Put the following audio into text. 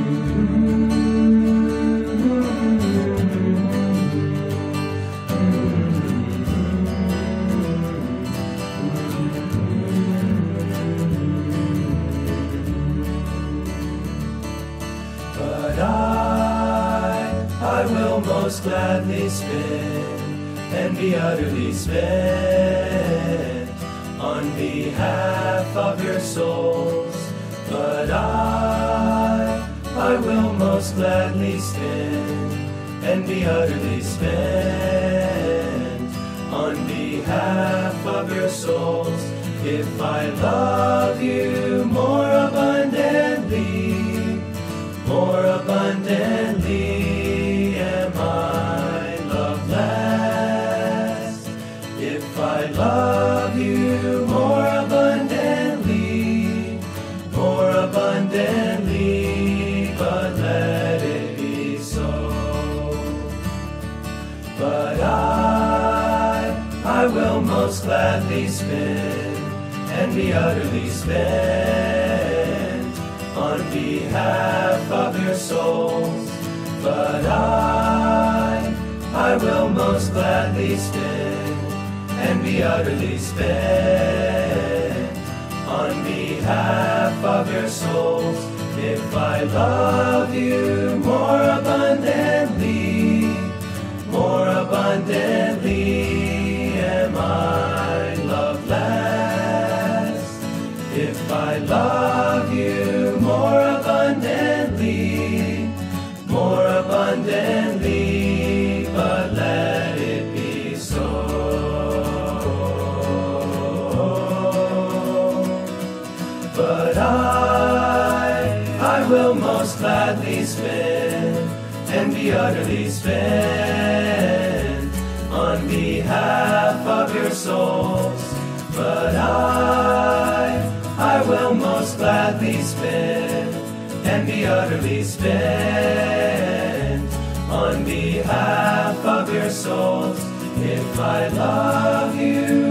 But I will most gladly spend and be utterly spent on behalf of your souls. But I will most gladly spend and be utterly spent on behalf of your souls. If I love you more abundantly, more abundantly am I loved less. If I love you more abundantly, more abundantly, but let it be so. But I will most gladly spend and be utterly spent on behalf of your souls. But I will most gladly spend and be utterly spent on behalf of your souls. If I love you more abundantly, more abundantly am I loved less. If I love you more abundantly, more abundantly, but let it be so. But I will most gladly spend and be utterly spent on behalf of your souls. But I will most gladly spend and be utterly spent on behalf of your souls. If I love you